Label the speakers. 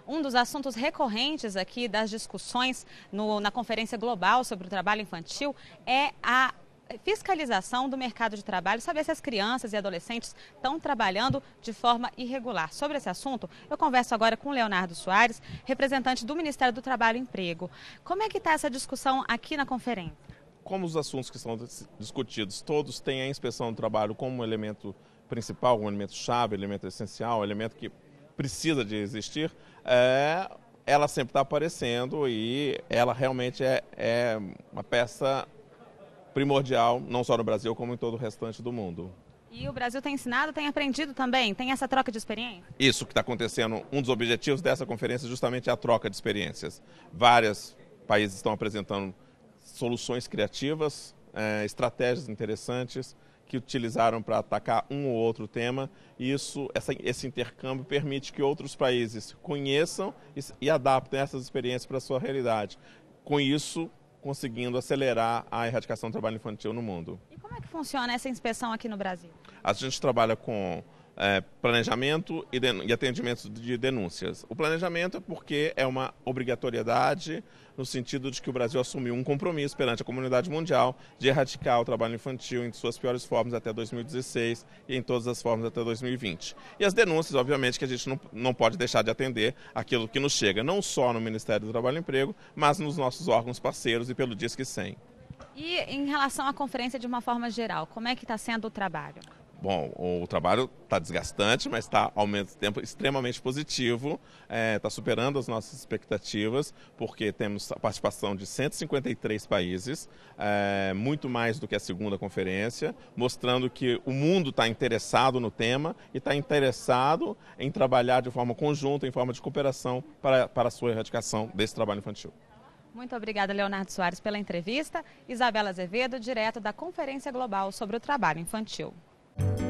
Speaker 1: Um dos assuntos recorrentes aqui das discussões na Conferência Global sobre o Trabalho Infantil é a fiscalização do mercado de trabalho, saber se as crianças e adolescentes estão trabalhando de forma irregular. Sobre esse assunto, eu converso agora com o Leonardo Soares, representante do Ministério do Trabalho e Emprego. Como é que está essa discussão aqui na conferência?
Speaker 2: Como os assuntos que são discutidos, todos têm a inspeção do trabalho como um elemento principal, um elemento chave, elemento essencial, elemento que precisa de existir, ela sempre está aparecendo e ela realmente é uma peça primordial, não só no Brasil, como em todo o restante do mundo.
Speaker 1: E o Brasil tem ensinado, tem aprendido também? Tem essa troca de experiência?
Speaker 2: Isso que está acontecendo, um dos objetivos dessa conferência justamente é a troca de experiências. Vários países estão apresentando soluções criativas, estratégias interessantes que utilizaram para atacar um ou outro tema. E esse intercâmbio permite que outros países conheçam e adaptem essas experiências para a sua realidade. Com isso, conseguindo acelerar a erradicação do trabalho infantil no mundo.
Speaker 1: E como é que funciona essa inspeção aqui no Brasil?
Speaker 2: A gente trabalha com planejamento e atendimento de denúncias. O planejamento é porque é uma obrigatoriedade no sentido de que o Brasil assumiu um compromisso perante a comunidade mundial de erradicar o trabalho infantil em suas piores formas até 2016 e em todas as formas até 2020. E as denúncias, obviamente, que a gente não pode deixar de atender aquilo que nos chega, não só no Ministério do Trabalho e Emprego, mas nos nossos órgãos parceiros e pelo Disque 100.
Speaker 1: E em relação à conferência de uma forma geral, como é que está sendo o trabalho?
Speaker 2: Bom, o trabalho está desgastante, mas está ao mesmo tempo extremamente positivo, está superando as nossas expectativas, porque temos a participação de 153 países, muito mais do que a segunda conferência, mostrando que o mundo está interessado no tema e está interessado em trabalhar de forma conjunta, em forma de cooperação para a sua erradicação desse trabalho infantil.
Speaker 1: Muito obrigada, Leonardo Soares, pela entrevista. Isabela Azevedo, direto da Conferência Global sobre o Trabalho Infantil.